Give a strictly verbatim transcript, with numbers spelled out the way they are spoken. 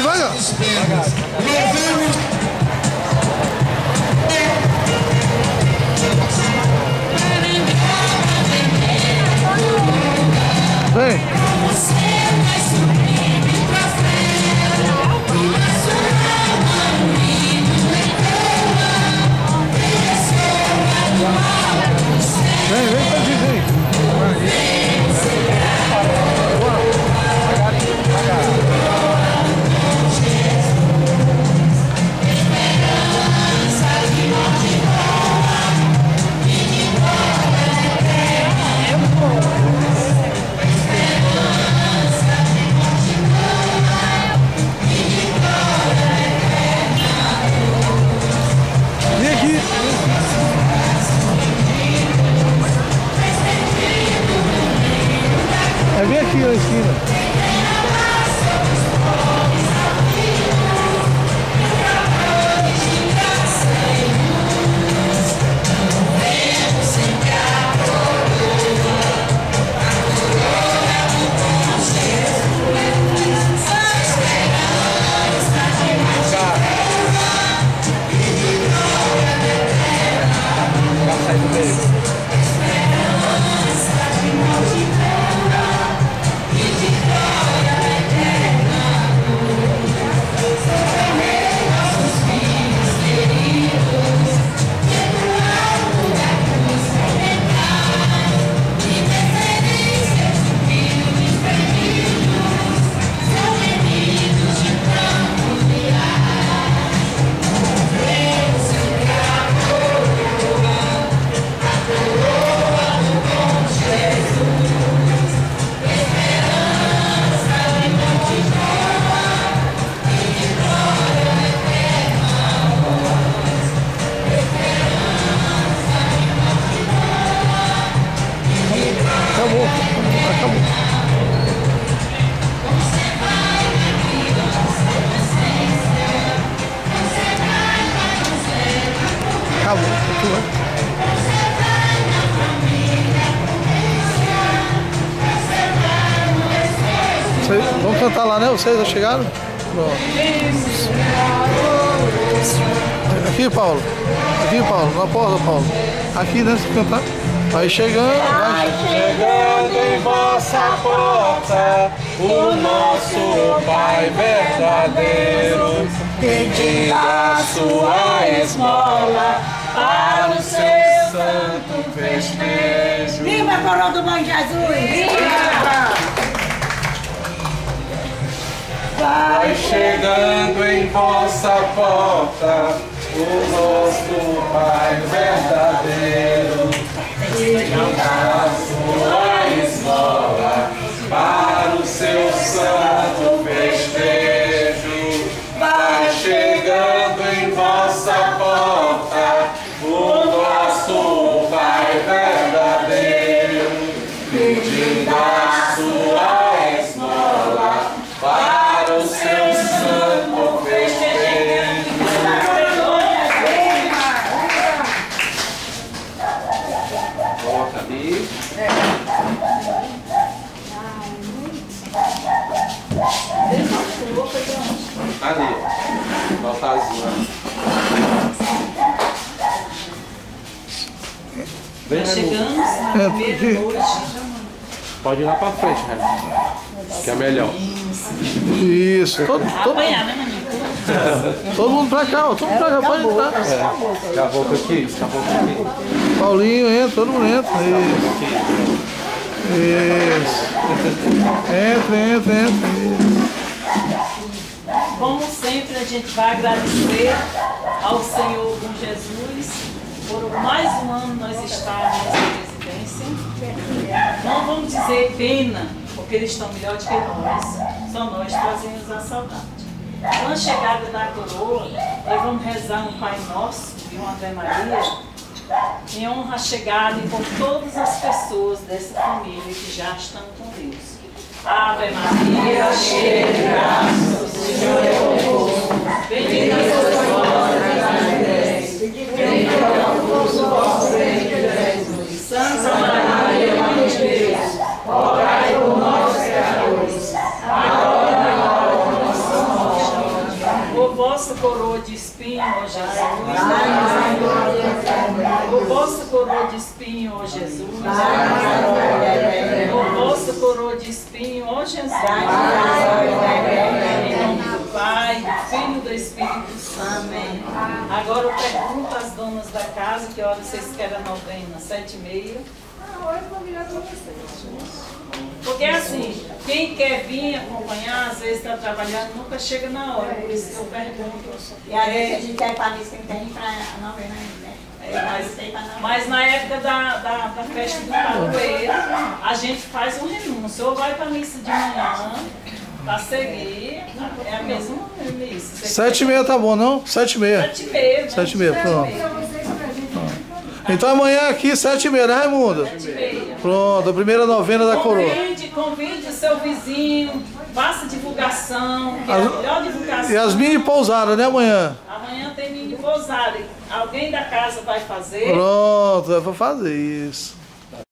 vai, ó. Vem. Vem, vem, vem, vem. Vem aqui. É bem aqui na esquina. Acabou, acabou. Acabou, acabou. Vocês, vamos cantar lá, né? Vocês já chegaram? Pronto. Aqui, Paulo. Aqui, Paulo. Na porta, Paulo. Aqui, né? Se cantar. Vai chegando, vai chegando em vossa porta o nosso Pai verdadeiro, pedindo a sua esmola para o seu santo festejo. Viva a coroa do Bom Jesus! Viva! Vai chegando em vossa porta o nosso Pai verdadeiro, pedindo a sua esmola para o seu santo festejo. Vai chegando em vossa porta o nosso Pai verdadeiro, pedindo a sua esmola para o seu santo festejo. Coloca ali. Ali, ó. Bota azul. Vem chegando na primeira noite. Pode ir lá pra frente, né? Que é melhor. Isso, todo, todo, Apanhar, né, menino? todo mundo pra cá, ó. Todo mundo pra cá, pode entrar. É. Acabou aqui, acabou aqui. Paulinho entra, todo mundo entra. Isso. Isso. Entra, entra, entra. Isso. Como sempre, a gente vai agradecer ao Senhor com Jesus por mais um ano nós estarmos nessa residência. Não vamos dizer pena, porque eles estão melhor do que nós, só nós trazemos a saudade. Com a chegada da coroa, nós vamos rezar um Pai Nosso e uma Ave Maria em honra à chegada e por todas as pessoas dessa família que já estão com Deus. Ave Maria, cheia de graça, o Senhor é convosco. Bendita sois vós entre as mulheres, bendito é o fruto do vosso ventre, Jesus. Santa Maria, Mãe de Deus, rogai por nós pecadores, agora e na hora de nossa morte. vossa coroa de espinho, ó Jesus. Por vossa coroa de espinho, ó Jesus. Por vossa coroa de espinho, ó Jesus. Em nome do Pai, do Filho e do Espírito Santo. Agora eu pergunto às donas da casa que hora vocês querem a novena, sete e meia. Porque assim, quem quer vir acompanhar, às vezes está trabalhando, nunca chega na hora, por isso que eu pergunto. E às vezes a gente quer ir para a missa, tem que ir para a novena ainda, né? É, mas, mas na época da, da, da festa do padroeiro, a gente faz um renúncio, ou vai para a missa de manhã, para seguir, é a mesma missa. Sete e meia tá bom, não? Sete e meia. Sete e meia. Sete e meia, pronto. Então amanhã aqui, sete e meia, né, Raimundo? Sete e meia. Pronto, a primeira novena da coroa. Convide, convide o seu vizinho, faça divulgação, que é a As- melhor divulgação. E as mini pousadas, né, amanhã? Amanhã tem mini pousada. Alguém da casa vai fazer. Pronto, eu vou fazer isso.